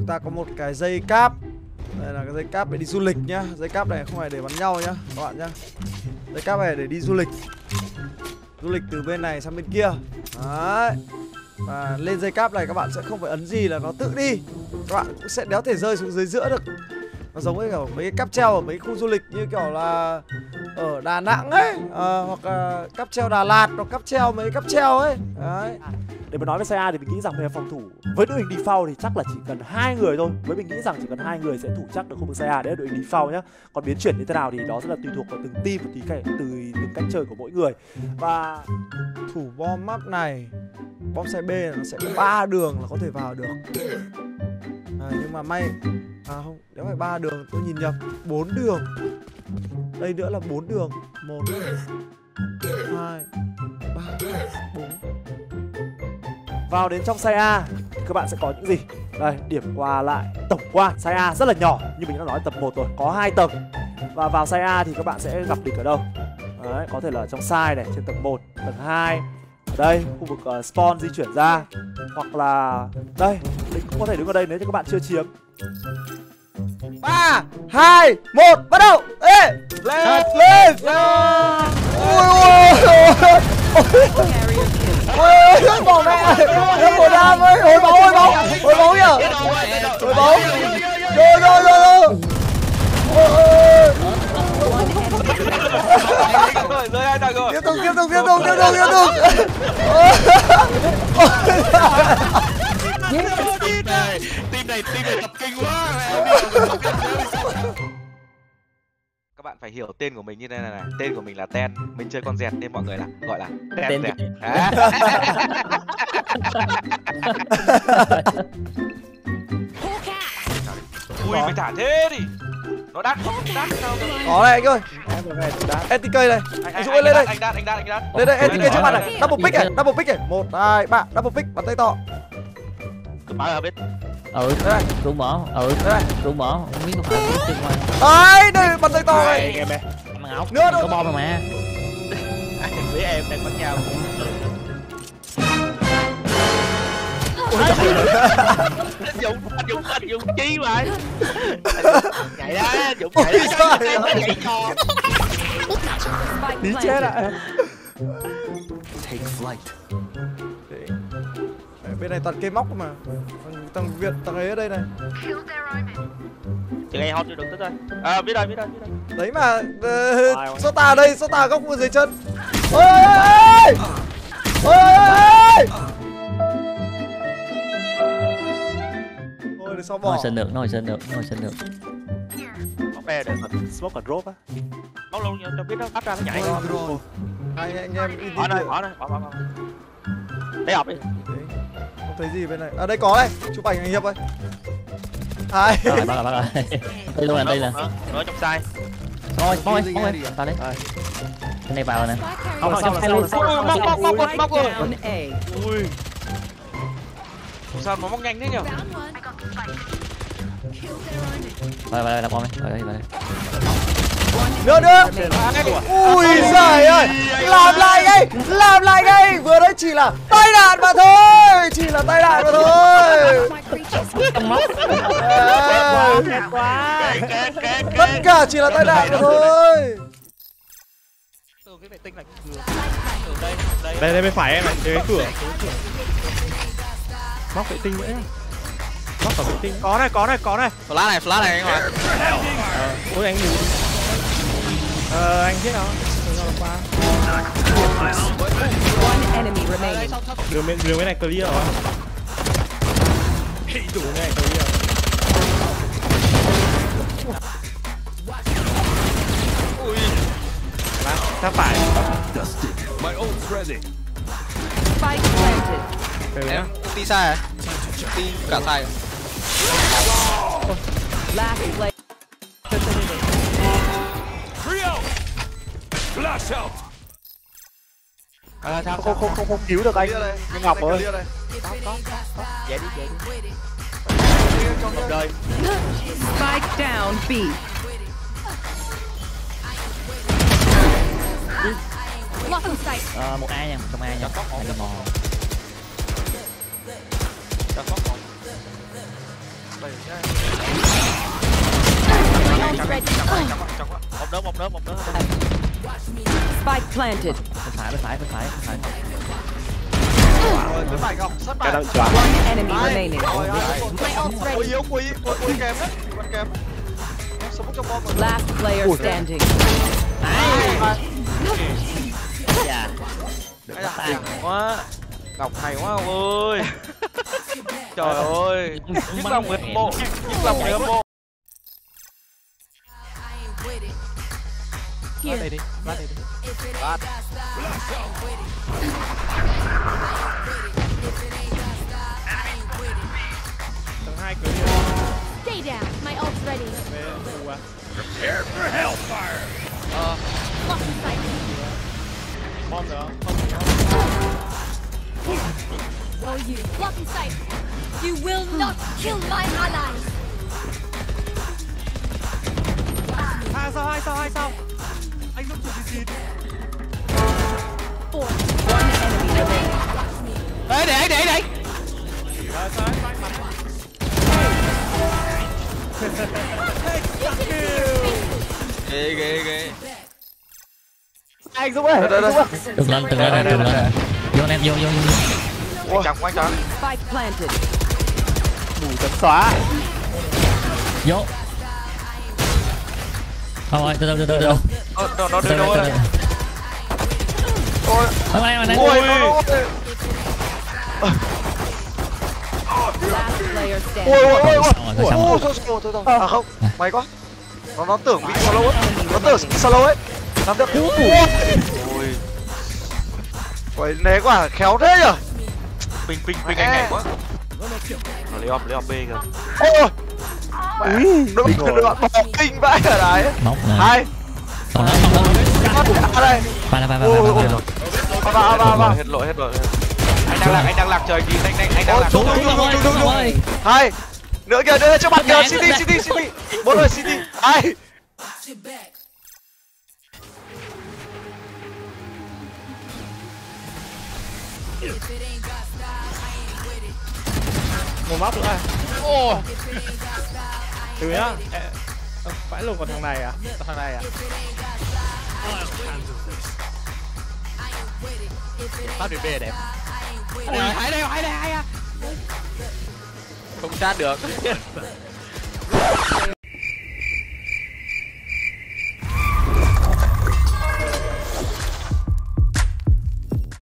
ta có một cái dây cáp. Đây là cái dây cáp để đi du lịch nhá. Dây cáp này không phải để bắn nhau nhá các bạn nhá. Dây cáp này để đi du lịch. Du lịch từ bên này sang bên kia. Đấy. Và lên dây cáp này các bạn sẽ không phải ấn gì là nó tự đi. Các bạn cũng sẽ đéo thể rơi xuống dưới giữa được. Nó giống với kiểu mấy cái cáp treo ở mấy khu du lịch như kiểu là ở Đà Nẵng ấy, hoặc là cáp treo Đà Lạt, hoặc cáp treo mấy cáp treo ấy. Đấy. Để mà nói về CA thì mình nghĩ rằng về phòng thủ với đội hình default thì chắc là chỉ cần 2 người thôi. Với mình nghĩ rằng chỉ cần 2 người sẽ thủ chắc được khu vực CA. Đấy là đội hình default nhá. Còn biến chuyển như thế nào thì đó sẽ là tùy thuộc vào từng team và từng cách chơi của mỗi người. Và thủ bom map này, bom xe B nó sẽ có 3 đường là có thể vào được. Nhưng mà may không, nếu phải 3 đường tôi nhìn nhầm, 4 đường. Đây nữa là 4 đường. 1 2 3 4. vào đến trong size A thì các bạn sẽ có những gì? Đây, điểm qua lại tổng quan. Size A rất là nhỏ như mình đã nói tập 1 rồi, có 2 tầng. Và vào size A thì các bạn sẽ gặp địch ở đâu? Đấy, có thể là trong side này, trên tầng 1, tầng 2. Ở đây, khu vực spawn di chuyển ra. Hoặc là đây, địch cũng có thể đứng ở đây nếu như các bạn chưa chiếm. 3 2 1 bắt đầu. Ê, lên lên. Ôi bỏ mẹ. Em bỏ ra với hồi bóng kìa. Hồi bóng. Rồi. Tiếp tục. Team này tập kinh quá. Các bạn phải hiểu tên của mình như thế này này. Tên của mình là Ten, mình chơi con dẹt nên mọi người là gọi là Ten dẹt. Ui mày thả thế đi. Nó đắt không? Đắt sao? Có này anh ơi. ETK này. Anh Dũng ơi lên đây. Anh đắt. Lên đây ETK trước mặt này. Double pick này. 1 2 3 double pick bắn tay to. Cứ mở ở bên. Tôi mở. Tôi mở. Không biết có phải biết trên ngoài. Đấy, đây bắn tay to này. Em Mang áo. Nữa Có bom rồi mà. anh với em đang bắn nhau. Dũng chi vậy? Nhảy đó, Dũng nhảy đó. Nhảy kho. Tí chết ạ. Take flight. Bên này toàn cây móc mà. Thằng Việt, thằng ấy ở đây này. Chừng này hot chưa được tới rồi. Biết rồi. Đấy mà Sota ở đây, Sota góc dưới chân. Ôi! Thôi để sau bỏ. Nó hồi sinh được. Bóng be được. Smoke và drop á. Bóng luôn cho biết nó bắt ra nó nhảy. Hai anh em đi Bỏ đây. Để học đi. Không thấy gì bên này. À đây có đây, chụp ảnh anh Hiệp ơi. Hai. Bắt rồi. Đây luôn đây nè. Nó trong sai. Thôi, vào đấy. Cái này vào rồi nè. Móc rồi. Ui. Sao nó móc nhanh thế nhỉ? Vào đặt bom đi. Vào đây. Nữa. Ui giời ơi. Làm lại ngay. Vừa đấy chỉ là tai nạn mà thôi. Tất cả chỉ là tai nạn mà thôi. Từ cái vệ tinh này Đây bên phải em này, cái cửa. Móc vệ tinh nữa. Móc vào vệ tinh. Có này. Flash này anh Hoàng. Ôi anh ngủ. Anh biết đó. One enemy remaining. Đường bên này clear rồi. Đường này clear. Ui. Sao phải? My ult's ready. Spike planted. Em ulti sai à? Ulti cả sai à? Last play. Flash out. Không cứu được anh Ngọc ơi. Dậy đi. Đời. Spike down B. Một A nha, trong A nha. Cho sót một. Đây nhá. Một đứa. Spike planted. Bên phải. Bên phải Ngọc, sắt Cái phải. đó choáng. One enemy remaining. Ôi yếu, quỳ kém đấy. Còn kém. Em sống trong bom rồi. Last player standing. Dạ. Hay quá. Ngọc hay quá ông ơi. Trời ơi. Những lòng người hâm mộ. Những lòng người hâm mộ. Lát đây đi. Tầng 2 clear. Stay down. My ult's ready. Về tù à. Lock in sight. Bom nữa. Oh, you. Lock in sight. You will not kill my allies. Hai sao? Anh lúc chụp gì? Four. One enemy remaining. Để. Sao anh mặt. Ghê. Anh Dũng ơi. Đây. Từng lên. Vô anh em vô. Quan trọng. Spike planted. Mù chấm xóa. Vô. Thôi, từ từ. Nó đưa đâu rồi? Ôi. Ở đây. Ôi. Last player standing. Thôi. À không, may quá. Nó tưởng bị solo ấy. Nó tưởng bị solo ấy. Nó tưởng. Ôi. Ôi, né quả khéo thế nhở. Ping anh này quá. Lấy off B kìa. Ôi. Nó bỏ kinh vãi ở đấy. Móc nè. Hai. Còn nó. À đây. Ba. Vào. Hết lỗi. Anh đang lạc trời kìa, anh đang lạc. Đúng. Hai. Nữa kìa, đưa cho bạn kìa. City. 4 rồi City. Hai. Một móc nữa à? Ô. Từ nhá. Phải luôn còn thằng này à? Phát B đẹp. Hay đây à? Không sát được.